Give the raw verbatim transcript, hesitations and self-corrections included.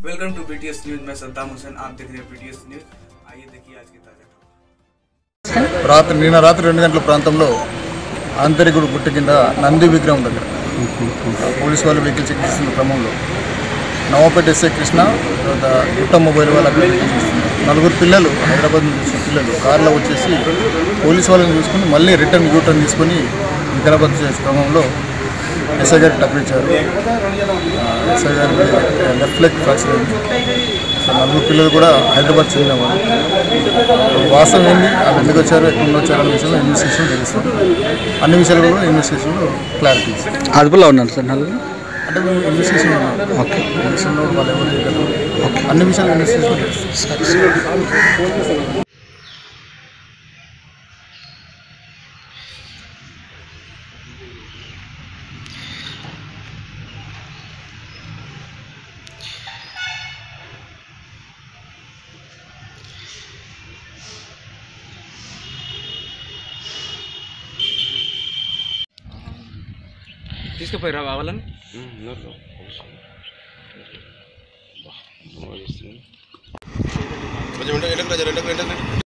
Welcome to BTS news. मैं सद्दाम हुसैन, आप देख रहे हैं बीटीएस न्यूज। आइए देखिए आज की ताज़ा खबर। రాత్రి నిన్న రాత్రి రెండు గంటల ప్రాంతంలో ఆంతరికుడు గుట్ట కింద నంది విగ్రహం దగ్గర పోలీసు వాళ్ళు వెహికల్ చెక్ చేస్తున్న క్రమంలో నవాపేట ఎస్ఐ కృష్ణ తర్వాత గుట్ట మొబైల్ వాళ్ళు అక్కడ వెహికల్ చేస్తున్నారు. నలుగురు పిల్లలు హైదరాబాద్ నుంచి వచ్చిన పిల్లలు కార్లో వచ్చేసి పోలీసు వాళ్ళని చూసుకుని మళ్ళీ రిటర్న్ యూటర్న్ తీసుకొని వికారాబాద్ చేసే క్రమంలో ఎస్ఐ గారికి టక్కిచ్చారు. ఎస్ఐ గారికి లెఫ్ట్ లెగ్ ఫ్రాక్చర్ అయింది. సో నలుగురు పిల్లలు కూడా హైదరాబాద్ చెందినవారు. వాస్తవం ఏంటి, వాళ్ళు ఎందుకు వచ్చారు, ఎక్కడ వచ్చారు అనే విషయంలో ఇన్వెస్టిగేషన్ తెలుస్తుంది. అన్ని విషయాలు కూడా ఇన్వెస్టిగేషన్లో క్లారిటీ ఇస్తారు. అదుపులో ఉన్నారు సార్ నలుగురు. అంటే మేము ఇన్వెస్టిగేషన్ ఉన్నాం. ఓకే, ఇన్వెస్టిగేషన్లో వాళ్ళు ఎవరు చేయగలరు, అన్ని విషయాలు ఇన్వెస్టిగేషన్ తెలుస్తుంది. తీసుకుపోయి రా వాళ్ళని కొంచెం